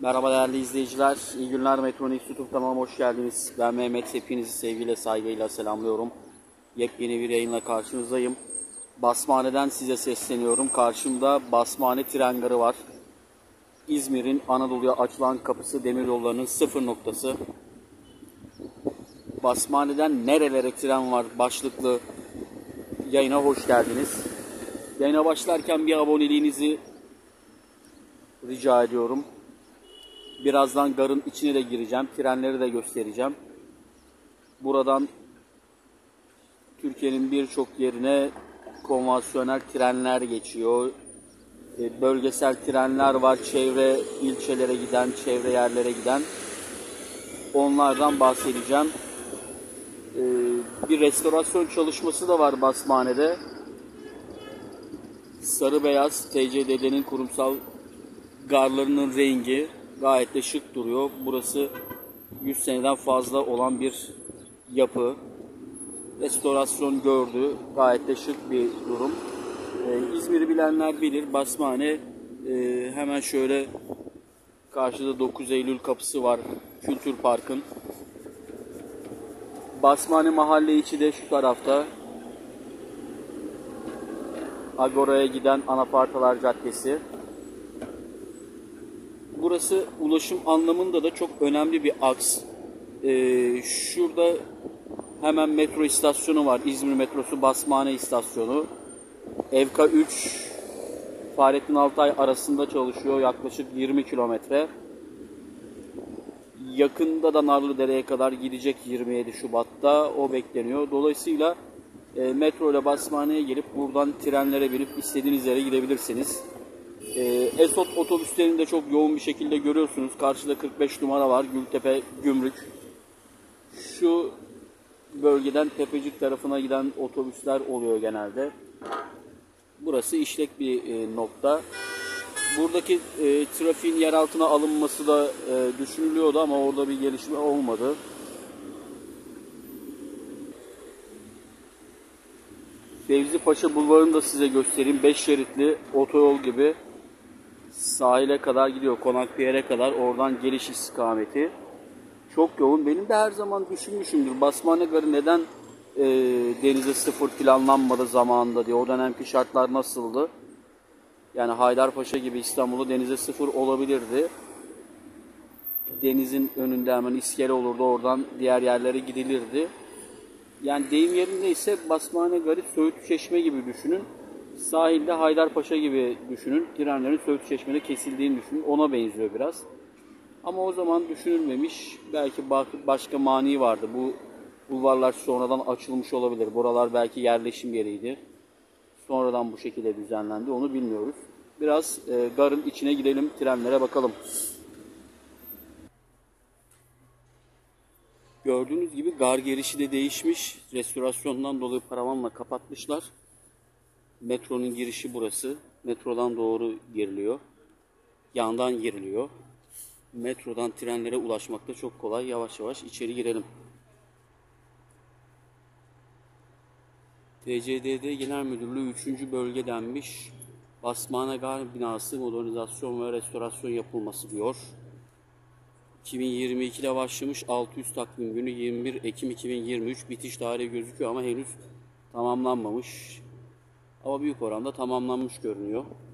Merhaba değerli izleyiciler, iyi günler. Metronik YouTube kanalıma hoş geldiniz. Ben Mehmet, hepinizi sevgiyle, saygıyla selamlıyorum. Yepyeni bir yayınla karşınızdayım. Basmane'den size sesleniyorum. Karşımda Basmane tren garı var. İzmir'in Anadolu'ya açılan kapısı, demiryollarının sıfır noktası. Basmane'den nerelere tren var başlıklı yayına hoş geldiniz. Yayına başlarken bir aboneliğinizi rica ediyorum. Birazdan garın içine de gireceğim. Trenleri de göstereceğim. Buradan Türkiye'nin birçok yerine konvansiyonel trenler geçiyor. Bölgesel trenler var. Çevre ilçelere giden, çevre yerlere giden. Onlardan bahsedeceğim. Bir restorasyon çalışması da var Basmane'de. Sarı beyaz TCDD'nin kurumsal garlarının rengi. Gayet de şık duruyor. Burası 100 seneden fazla olan bir yapı. Restorasyon gördü. Gayet de şık bir durum. İzmir'i bilenler bilir. Basmane hemen şöyle karşıda 9 Eylül kapısı var. Kültür Park'ın. Basmane mahalle içi de şu tarafta. Agora'ya giden Anafartalar Caddesi. Burası ulaşım anlamında da çok önemli bir aks. Şurada hemen metro istasyonu var. İzmir metrosu Basmane istasyonu. Evka 3 Fahrettin Altay arasında çalışıyor. Yaklaşık 20 kilometre. Yakında da Narlıdere'ye kadar gidecek 27 Şubat'ta. O bekleniyor. Dolayısıyla metro ile Basmane'ye gelip buradan trenlere binip istediğiniz yere gidebilirsiniz. Esot otobüslerini de çok yoğun bir şekilde görüyorsunuz. Karşıda 45 numara var. Gültepe Gümrük. Şu bölgeden Tepecik tarafına giden otobüsler oluyor genelde. Burası işlek bir nokta. Buradaki trafiğin yer altına alınması da düşünülüyordu ama orada bir gelişme olmadı. Fevzi Paşa Bulvarı'nı da size göstereyim. 5 şeritli otoyol gibi sahile kadar gidiyor. Konaklıyer'e kadar oradan geliş istikameti. Çok yoğun. Benim de her zaman düşünmüşümdür. Basmane Garı neden denize sıfır planlanmadı zamanında diye. O dönemki şartlar nasıldı? Yani Haydarpaşa gibi İstanbul'da denize sıfır olabilirdi. Denizin önünde hemen iskele olurdu. Oradan diğer yerlere gidilirdi. Yani deyim yerinde ise Basmane Garı Söğütlü Çeşme gibi düşünün. Sahilde Haydarpaşa gibi düşünün. Trenlerin Söğütlü Çeşme'de kesildiğini düşünün. Ona benziyor biraz. Ama o zaman düşünülmemiş. Belki başka mani vardı. Bu bulvarlar sonradan açılmış olabilir. Buralar belki yerleşim yeriydi. Sonradan bu şekilde düzenlendi. Onu bilmiyoruz. Biraz garın içine gidelim. Trenlere bakalım. Gördüğünüz gibi gar girişi de değişmiş. Restorasyondan dolayı paravanla kapatmışlar. Metronun girişi burası. Metrodan doğru giriliyor. Yandan giriliyor. Metrodan trenlere ulaşmak da çok kolay. Yavaş yavaş içeri girelim. TCDD Genel Müdürlüğü 3. bölge denmiş. Basmane Gar binası modernizasyon ve restorasyon yapılması diyor. 2022'de başlamış, 600 takvim günü 21 Ekim 2023 bitiş tarihi gözüküyor ama henüz tamamlanmamış. Ama büyük oranda tamamlanmış görünüyor.